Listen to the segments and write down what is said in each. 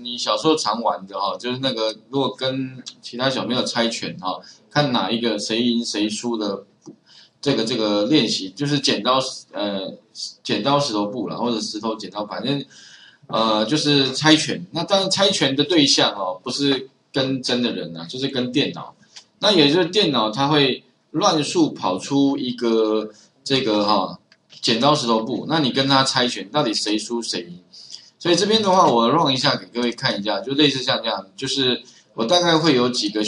你小时候常玩的哈，就是那个如果跟其他小朋友猜拳哈，看哪一个谁赢谁输的这个练习，就是剪刀石头布啦，或者石头剪刀，反正就是猜拳。那当然猜拳的对象哦，不是跟真的人啊，就是跟电脑。那也就是电脑它会乱数跑出一个这个剪刀石头布，那你跟他猜拳，到底谁输谁赢？所以这边的话，我 run 一下给各位看一下，就类似像这样，就是我大概会有几个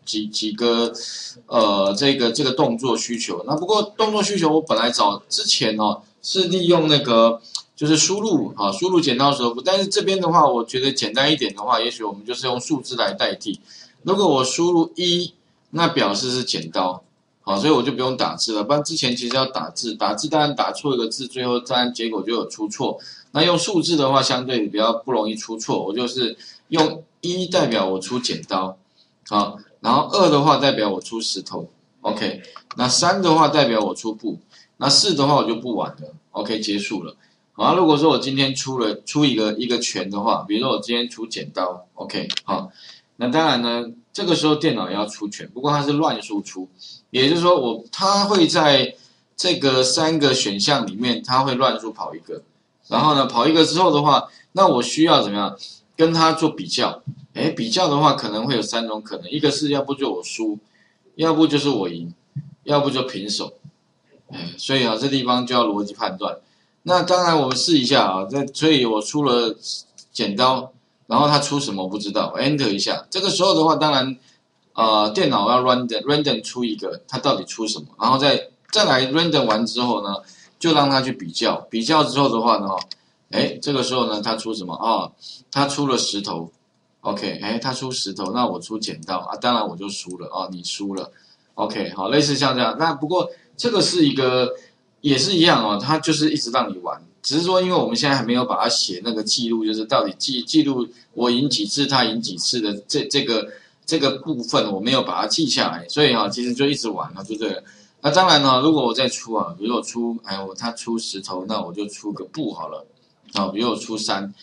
这个动作需求。那不过动作需求我本来找之前是利用那个就是输入剪刀石头布，但是这边的话，我觉得简单一点的话，也许我们就是用数字来代替。如果我输入1，那表示是剪刀。好，所以我就不用打字了，不然之前其实要打字，当然打错一个字，最后当然结果就有出错。那用数字的话，相对比较不容易出错，我就是用1代表我出剪刀，好，然后2的话代表我出石头 ，OK， 那3的话代表我出布，那4的话我就不玩了 ，OK， 结束了。好，如果说我今天出一个拳的话，比如说我今天出剪刀 ，OK， 好，那当然呢，这个时候电脑也要出拳，不过它是乱数出。也就是说它会在这个3个选项里面，它会乱数跑一个，然后呢跑一个之后的话，那我需要怎么样跟它做比较？比较的话可能会有3种可能，一个是要不就我输，要不就是我赢，要不就平手。所以这地方就要逻辑判断。那当然我们试一下啊，所以我出了剪刀，然后它出什么我不知道 ，Enter 一下。这个时候的话，当然。电脑要 random 出一个，它到底出什么，然后再来 random 完之后呢，就让它去比较，比较之后的话呢，这个时候呢，它出什么它出了石头 ，OK， 它出石头，那我出剪刀啊，当然我就输了你输了 ，OK， 好，类似像这样，那不过这个是一个也是一样它就是一直让你玩，只是说因为我们现在还没有把它写那个记录，就是到底记录我赢几次，他赢几次的这个部分我没有把它记下来，所以其实就一直玩了，对不对？那当然呢，如果我再出比如我出他出石头，那我就出个布好了比如我出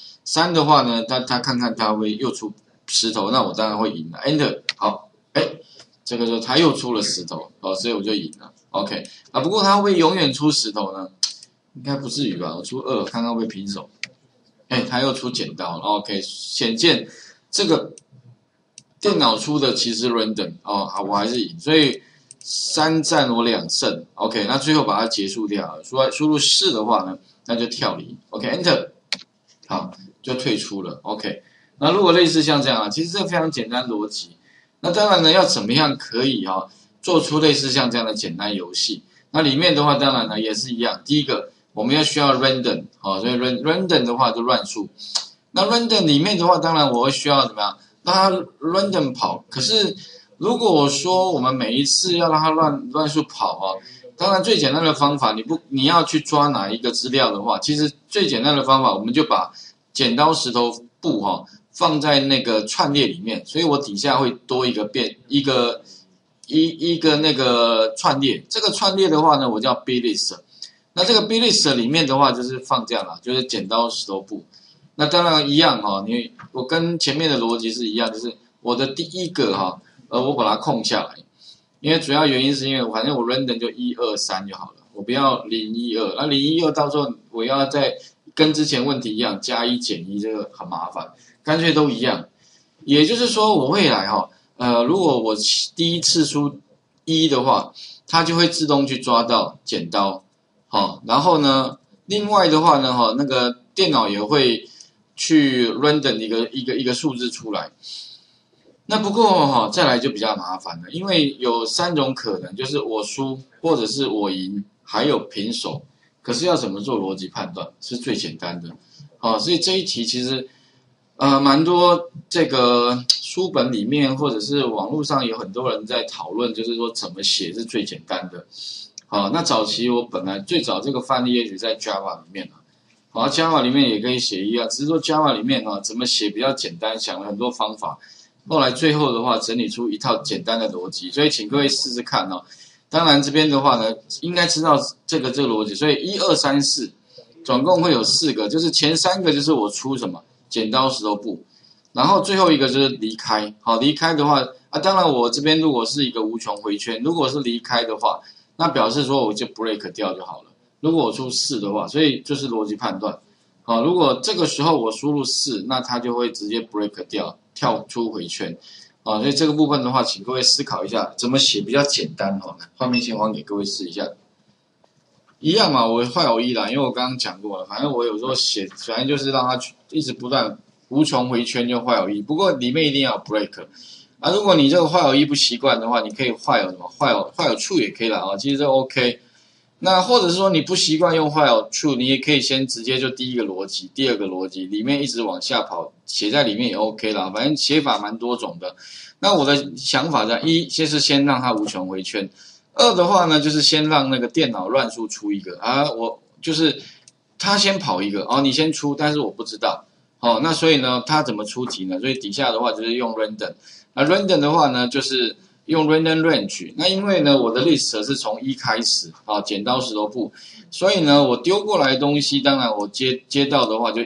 3的话呢，他看看他会又出石头，那我当然会赢了 ，Enter 好，这个时候他又出了石头所以我就赢了 ，OK 不过他会永远出石头呢？应该不至于吧？我出2，看看会平手，他又出剪刀 ，OK， 显见这个。电脑出的其实 random 好，我还是赢，所以3战我2胜 ，OK， 那最后把它结束掉了。输入4的话呢，那就跳离 ，OK，Enter， 好，就退出了 ，OK。那如果类似像这样其实这非常简单逻辑。那当然呢，要怎么样可以做出类似像这样的简单游戏？那里面的话，当然呢也是一样。第一个，我们要需要 random， 所以 random 的话就乱数。那 random 里面的话，当然我会需要怎么样？让它 random 跑，可是如果我说我们每一次要让它乱数跑当然最简单的方法，你要去抓哪一个资料的话，其实最简单的方法，我们就把剪刀石头布放在那个串列里面，所以我底下会多一个一个那个串列，这个串列的话呢，我叫 B list， 那这个 B list 里面的话就是放这样啦，就是剪刀石头布。那当然一样我跟前面的逻辑是一样，就是我的第一个我把它空下来，因为主要原因是因为反正我 random 就1、2、3就好了，我不要0、1、2，那0、1、2到时候我要再跟之前问题一样加1减1，这个很麻烦，干脆都一样。也就是说我未来如果我第一次出1的话，它就会自动去抓到剪刀然后呢，另外的话呢那个电脑也会去 random 一个数字出来。那不过再来就比较麻烦了，因为有3种可能，就是我输或者是我赢，还有平手。可是要怎么做逻辑判断是最简单的所以这一题其实蛮多这个书本里面或者是网络上有很多人在讨论，就是说怎么写是最简单的。那早期我本来最早这个范例也许在 Java 里面Java 里面也可以写一样，只是说 Java 里面怎么写比较简单，想了很多方法。后来最后的话整理出一套简单的逻辑，所以请各位试试看当然这边的话呢，应该知道这个逻辑，所以1、2、3、4，总共会有4个，就是前3个就是我出什么剪刀石头布， 然后最后一个就是离开，好，离开的话啊，当然我这边如果是一个无穷回圈，如果是离开的话，那表示说我就 break 掉就好了。如果我出4的话，所以就是逻辑判断，好，如果这个时候我输入4，那它就会直接 break 掉，跳出回圈，啊，所以这个部分的话，请各位思考一下怎么写比较简单哈。画面先还给各位试一下。一样嘛，我坏有一啦，因为我刚刚讲过了，反正我有时候写，反正就是让它一直不断无穷回圈就坏有一，不过里面一定要有 break 啊。如果你这个坏有一不习惯的话，你可以坏有什么坏有 true 也可以啦啊，其实这 OK。那或者是说你不习惯用坏有 true， 你也可以先直接就第一个逻辑、第二个逻辑里面一直往下跑，写在里面也 OK 啦，反正写法蛮多种的。那我的想法在先让它无穷回圈。2的话呢，就是先让那个电脑乱数出一个啊，我就是他先跑一个哦，你先出，但是我不知道哦，那所以呢，他怎么出题呢？所以底下的话就是用 random， 那 random 的话呢，就是用 random range。那因为呢，我的 list 是从1开始啊，剪刀石头布，所以呢，我丢过来的东西，当然我接到的话就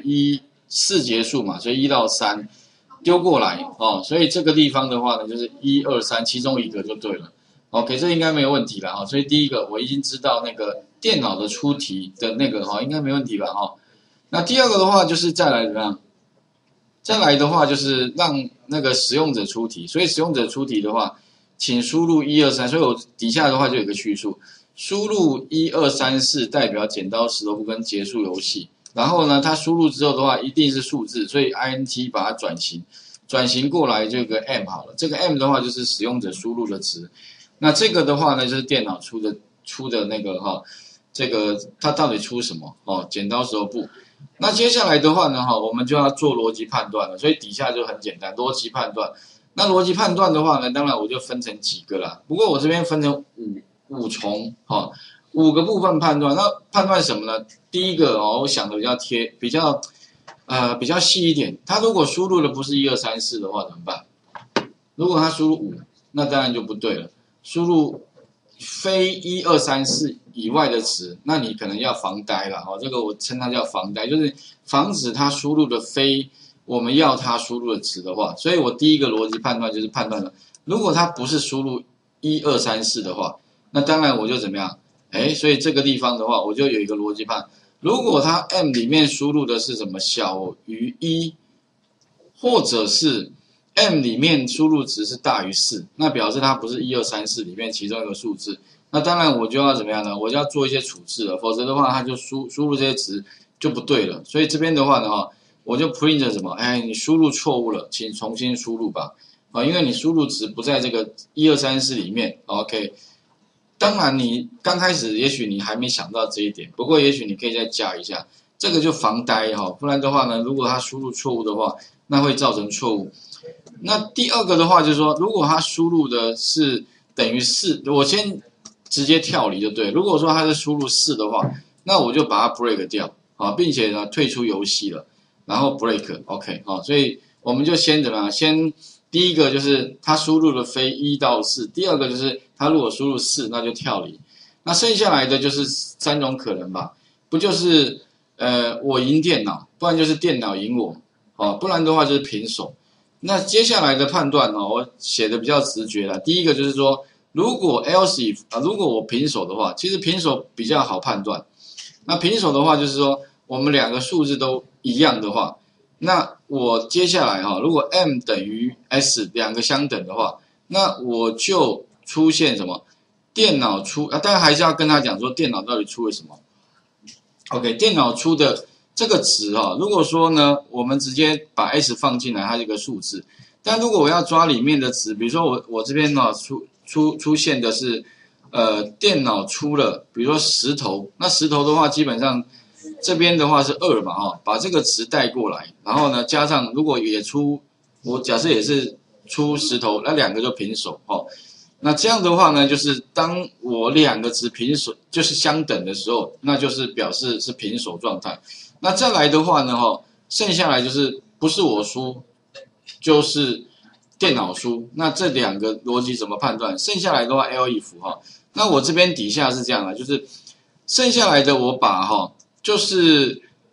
4结束嘛，所以1到3丢过来哦，所以这个地方的话呢，就是1、2、3其中一个就对了。OK， 这应该没有问题了哈。所以第一个我已经知道那个电脑的出题的那个哈，应该没问题吧哈。那第二个的话就是再来怎么样？再来的话就是让那个使用者出题。所以使用者出题的话，请输入1、2、3。所以我底下的话就有一个叙述，输入1、2、3、4代表剪刀石头布跟结束游戏。然后呢，它输入之后的话一定是数字，所以 int 把它转型过来这个 m 好了。这个 m 的话就是使用者输入的值。那这个的话呢，就是电脑出的那个哈，这个它到底出什么哦？剪刀石头布。那接下来的话呢，哈，我们就要做逻辑判断了。所以底下就很简单，逻辑判断。那逻辑判断的话呢，当然我就分成几个啦。不过我这边分成五重哈，5个部分判断。那判断什么呢？第一个哦，我想的比较细一点。他如果输入的不是1、2、3、4的话怎么办？如果他输入5，那当然就不对了。输入非1、2、3、4以外的值，那你可能要防呆了哦。这个我称它叫防呆，就是防止它输入的非我们要它输入的值的话。所以我第一个逻辑判断就是判断了，如果它不是输入1、2、3、4的话，那当然我就怎么样？所以这个地方的话，我就有一个逻辑判，如果它 m 里面输入的是什么小于1，或者是m 里面输入值是大于4，那表示它不是1、2、3、4里面其中一个数字。那当然我就要怎么样呢？我就要做一些处置了，否则的话它就输入这些值就不对了。所以这边的话呢，我就 print 什么？你输入错误了，请重新输入吧。因为你输入值不在这个1、2、3、4里面。OK， 当然你刚开始也许你还没想到这一点，不过也许你可以再加一下，这个就防呆哈。不然的话呢，如果它输入错误的话，那会造成错误。那第二个的话就是说，如果它输入的是等于4，我先直接跳离就对。如果说它是输入4的话，那我就把它 break 掉啊，并且呢退出游戏了，然后 break OK 啊，所以我们就先怎么样？先第一个就是它输入的非1到4，第二个就是它如果输入4，那就跳离。那剩下来的就是3种可能吧，不就是我赢电脑，不然就是电脑赢我不然的话就是平手。那接下来的判断我写的比较直觉了。第一个就是说，如果 else if 如果我平手的话，其实平手比较好判断。那平手的话就是说，我们两个数字都一样的话，那我接下来如果 m 等于 s 两个相等的话，那我就出现什么？电脑出当然还是要跟他讲说电脑到底出了什么。OK， 电脑出的这个值如果说呢，我们直接把 s 放进来，它是一个数字。但如果我要抓里面的值，比如说我这边出现的是电脑出了，比如说石头，那石头的话基本上这边的话是2嘛把这个值带过来，然后呢加上如果也出，我假设也是出石头，那两个就平手那这样的话呢，就是当我两个值平手就是相等的时候，那就是表示是平手状态。那再来的话呢剩下来就是不是我输就是电脑输，那这两个逻辑怎么判断？剩下来的话 else if 那我这边底下是这样的，就是剩下来的我把就是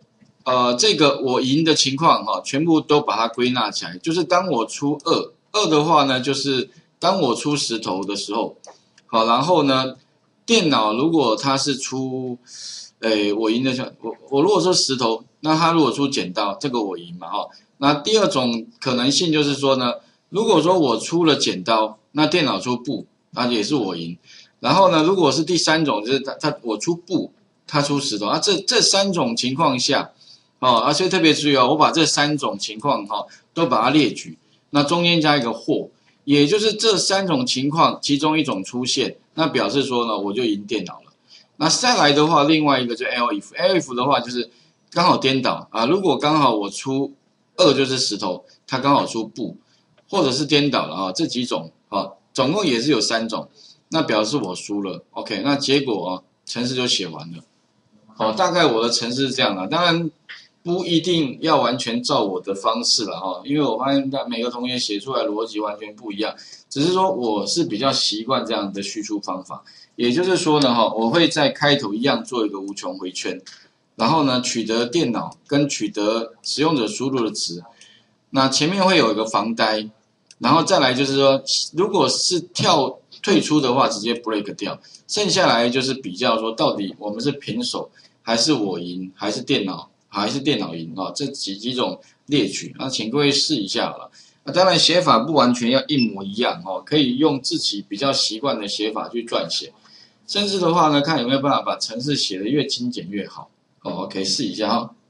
这个我赢的情况哈，全部都把它归纳起来，就是当我出二的话呢，就是当我出石头的时候，好，然后呢，电脑如果它是出，我赢的我如果说石头，那它如果出剪刀，这个我赢嘛哈。那第二种可能性就是说呢，如果说我出了剪刀，那电脑出布，那也是我赢。然后呢，如果是第三种，就是我出布，他出石头，这三种情况下。所以特别注意哦，我把这三种情况都把它列举，那中间加一个或，也就是这三种情况其中一种出现，那表示说呢我就赢电脑了。那再来的话，另外一个就 elif 的话就是刚好颠倒啊，如果刚好我出2就是石头，它刚好出布，或者是颠倒了啊，这几种总共也是有3种，那表示我输了。OK， 那结果程式就写完了。大概我的程式是这样的，当然。不一定要完全照我的方式了哈，因为我发现每个同学写出来逻辑完全不一样，只是说我是比较习惯这样的叙述方法，也就是说呢我会在开头一样做一个无穷回圈，然后呢取得电脑跟取得使用者输入的值，那前面会有一个防呆，然后再来就是说如果是退出的话直接 break 掉，剩下来就是比较说到底我们是平手还是我赢还是电脑赢这几种列举，那请各位试一下好了。那当然写法不完全要一模一样可以用自己比较习惯的写法去撰写，甚至的话呢，看有没有办法把程式写得越精简越好。OK， 试一下哈。